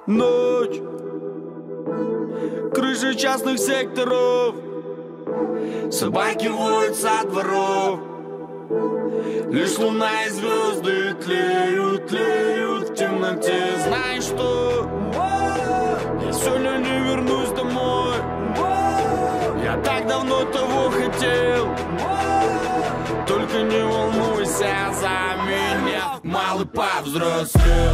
Ночь, крыши частных секторов, собаки воют со дворов. Лишь луна и звезды тлеют, тлеют в темноте. Знаешь что? Я сегодня не вернусь домой. Я так давно того хотел. Только не волнуйся за меня, малый повзрослел.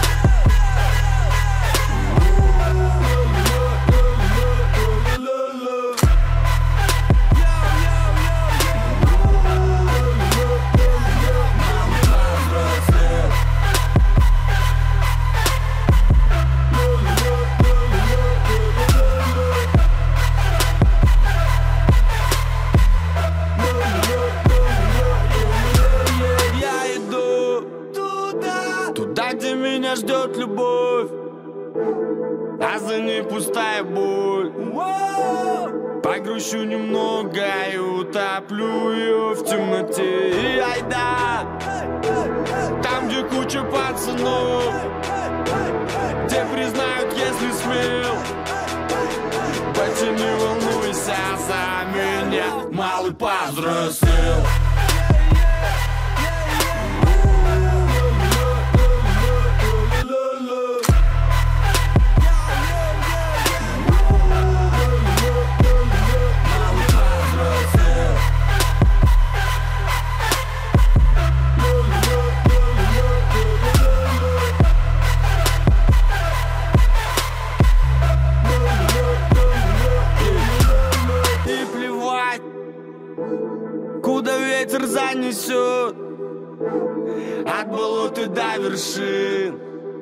Туда, где меня ждет любовь, а за ней пустая боль. Погрущу немного и утоплю ее в темноте. И айда, там, где куча пацанов, где признают, если смел. Батя, не волнуйся за меня, малый повзрослел. Куда ветер занесет, от болота до вершин.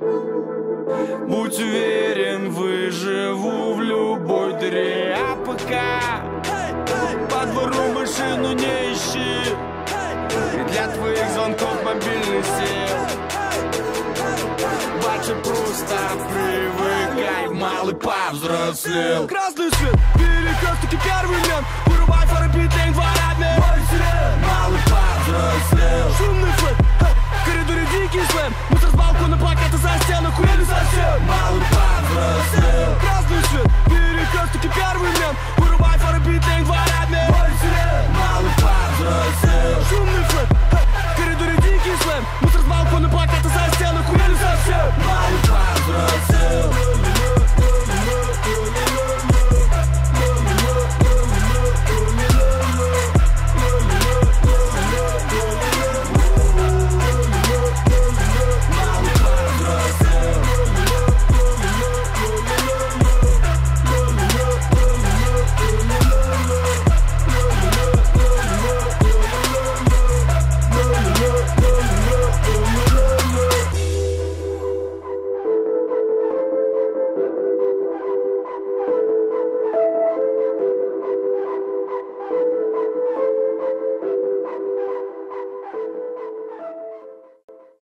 Будь уверен, выживу в любой дыре. А пока по двору машину не ищи, и для твоих звонков мобильный сел. Батя, просто привыкай, малый повзрослел. Красный свет, перекресток и первый мент. Вырубай фары, петлень, дворами. Малый повзрослел. Шумный флэт, в коридоре дикий слэм. Мусор с балкона, плакаты за